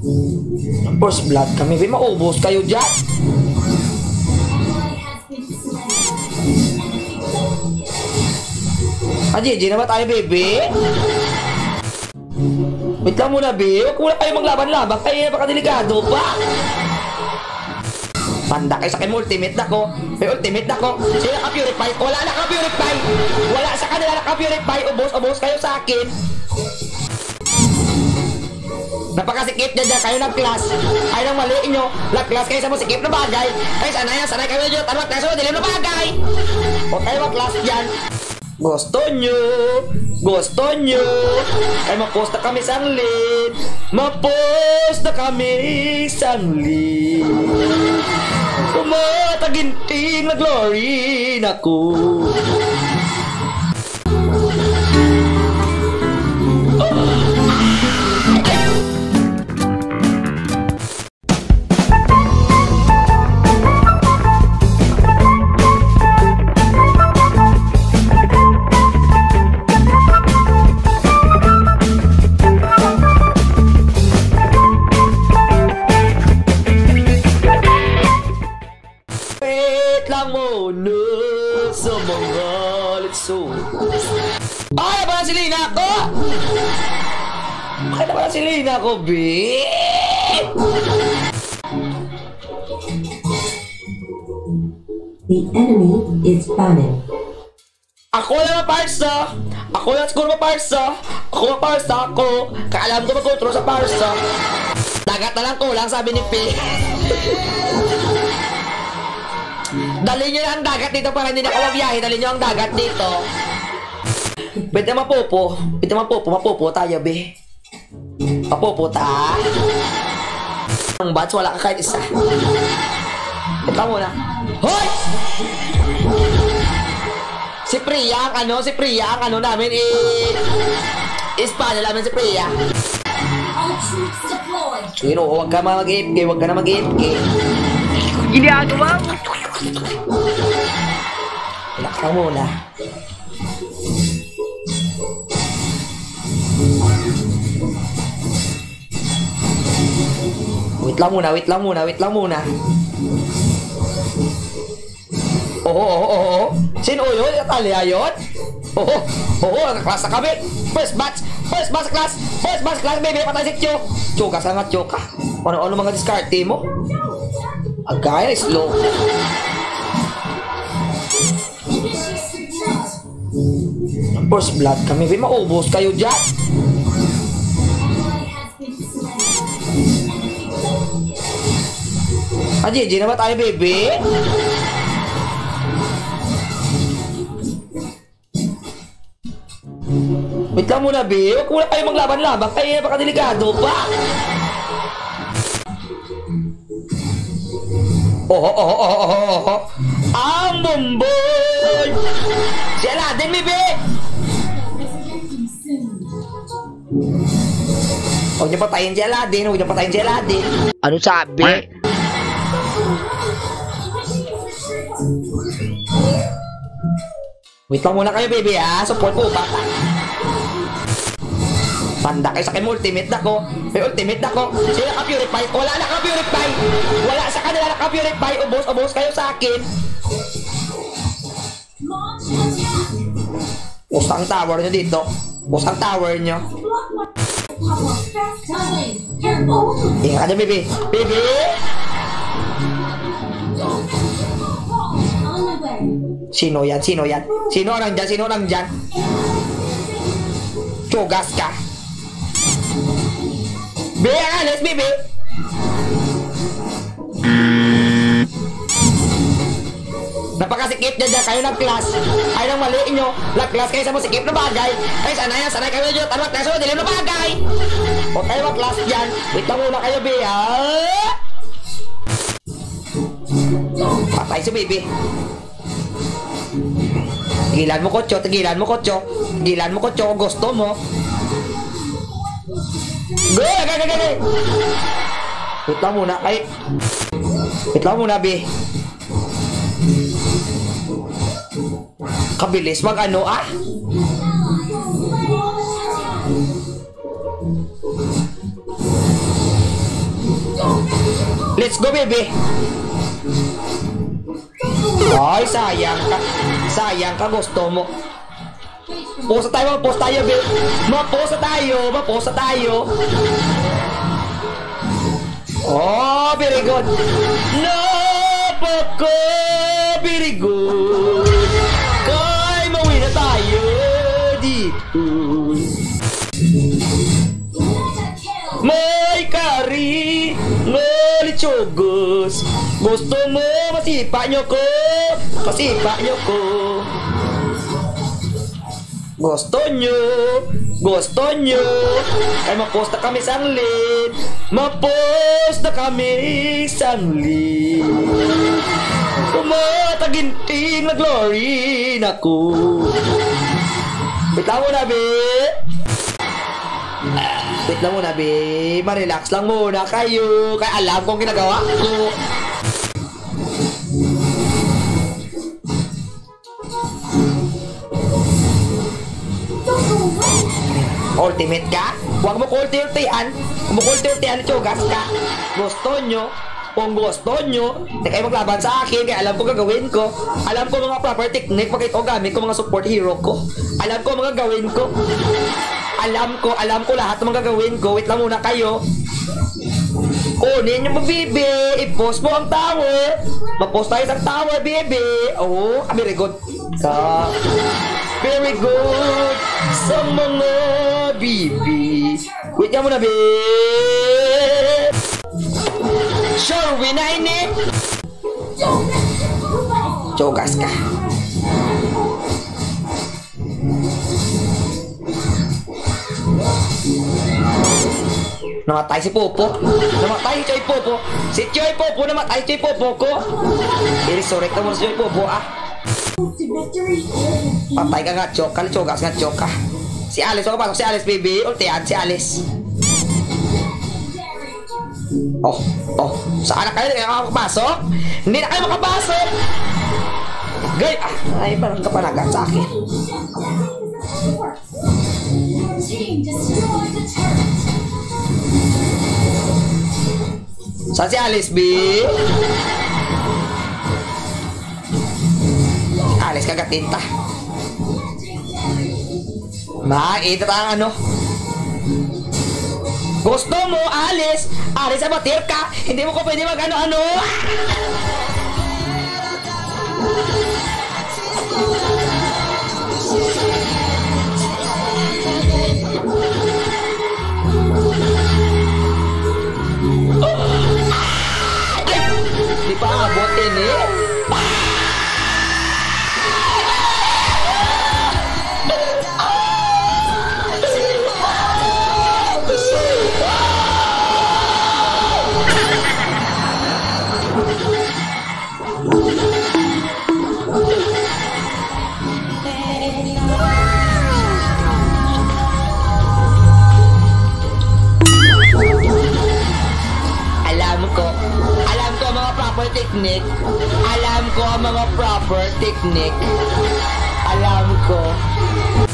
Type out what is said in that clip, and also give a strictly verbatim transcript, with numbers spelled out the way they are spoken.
First blood kami, be, maubos kayo dyan. Ah, G G na ba tayo, baby? Wait lang muna, be. Huwag muna kayo maglaban-laban. Kaya baka delikado pa. Panda kayo sa akin, ultimate na ko. May ultimate na ko. Sila naka-purify. Wala naka-purify. Wala sa kanila naka-purify. Ubos-ubos kayo sa akin. Napakasikip niya dyan. Kayo ng class. Kayo ng mali nyo. Lag-class kayo sa mo sikip na bagay. Kayo sanay yan. Sanay kayo dyan. Tanong kayo sa dilim na bagay. O tayo mag-class dyan. Gusto nyo, gusto nyo, ay mapost na kami sanglit, mapost na kami sanglit. Kumataginting na glory na ko. Sa mga litso. Ay, ba si Lina ko? Bakit na si Lina ko, B? The enemy is banning. Ako lang ang parsa. Ako lang siguro maparsa. Ako ang parsa ako. Kaalam ko mag-control sa parsa. Dagat na lang kulang, sabi ni P. Dali nyo ang dagat dito para hindi na ako mabiyahe. Dali nyo ang dagat dito. Pwede mapopo. Pwede mapopo. Mapopo tayo, be. Mapopo ta. Ang bats, wala ka kahit isa. Ito muna. Hoy! Si Priya, ang ano, si Priya, ang ano namin, eh... Espada namin si Priya. Pero huwag ka mag-A F K, huwag ka na mag-A F K. Ginagawa mo. Relax lang muna. Wait lang muna, wait lang muna, wait lang muna. Oo, oo, oo, oo. Sino yun? Natalia yun? Oo, oo, nakaklase na kami. First batch, first batch class, first batch class, baby, patay si Kyo. Choka, sangat choka. Ano-ano mga discard mo? Agay, slow. First blood kami, be, maubos kayo dyan. Ah, G G na ba tayo, baby? Wait lang muna, be. Huwag muna kayo maglaban-laban. Kaya baka delikado pa. Oh, oh, oh, oh, oh, oh. Ang bomboy! Si Aladdin, mi, be! Huwag niyo patayin si Aladdin. Huwag niyo patayin si Aladdin. Ano sabi? Wait lang muna kayo, baby, ha? Support po, bata. Panda kayo sa akin, ultimate na ko. May ultimate na ko. Sila naka-purify. Wala naka-purify. Wala sa kanila naka-purify. Ubos-ubos kayo sa akin. Usang tower nyo dito. Usang tower nyo. Ingat ka dyan, baby. Baby! Sino yan? Sino yan? Sino orang dyan? Sino orang dyan? Chugas ka. Be, alis, baby. Napakasikip niya dyan. Kayo ng class. Kayo ng mali nyo. Lag-class kayo sa mo sikip na bagay. Kayo sanay yan. Sanay kayo dyan. Tanong kayo sa dilim na bagay. O kayo mag-class dyan. Wait lang muna kayo, be, ha? Patay si baby. Tigilan mo, kotso. Tigilan mo, kotso. Tigilan mo, kotso. Kung gusto mo. Go! Go! Go! Go! Wait lang muna. Ay. Wait lang muna, be. Kabilis mag ano, ah? Let's go, baby. Ay, sayang ka. Sayang ka, gusto mo. Posa tayo, mag-post tayo, babe. Mag-posa tayo, mag-posa tayo. Oh, very good. Napaka very good. Kay mauwi na tayo dito. May kari, ngalichogos. Gusto mo masipa nyo ko, masipa nyo ko. Gusto nyo, gusto nyo. Kaya mapost na kami sanglit, mapost na kami sanglit. Kumataginting na glory na ko. Wait lang muna, be. Wait lang muna, be. Marelax lang muna kayo. Kaya alam kong ginagawa ko. Ultimate ka? Huwag mo kulti-ultihan. Huwag mo kulti-ultihan, tsugas ka. Gusto nyo, kung gusto nyo, na kayo maglaban sa akin, kaya alam ko gagawin ko. Alam ko mga proper technique, pag ito gamit ko mga support hero ko. Alam ko mga gawin ko. Alam ko, alam ko lahat ng mga gagawin ko. Wait lang muna kayo. Kunin yung baby, i-post mo ang tower. Mag-post tayo sa tower, baby. Oh, very good. Ka. Very good. Sa mga baby. Wait lang muna, baby. Sure, win na ini. Tsugas ka. Namatay si Popo. Namatay si Choy Popo. Si Choy Popo namatay si Choy Popo ko. I-resurrect na mo si Choy Popo, ah. Patay ka nga, Chok. Kalitsugas nga, Chok, ah. Si Alice, ako pasok si Alice, baby. Ultihan si Alice. Oh, oh. Saan na kayo? Hindi na kayo makapasok? Hindi na kayo makapasok! Gay! Ah, ay, parang kapanagat sa akin. Saan si Alice, B? Alice kagatinta. Maita ang ano. Gusto mo, Alice? Alice, abatir ka. Hindi mo ko pwede mag-ano-ano. Di pa abutin eh. Technique. Alam ko ang mga proper technique. Alam ko.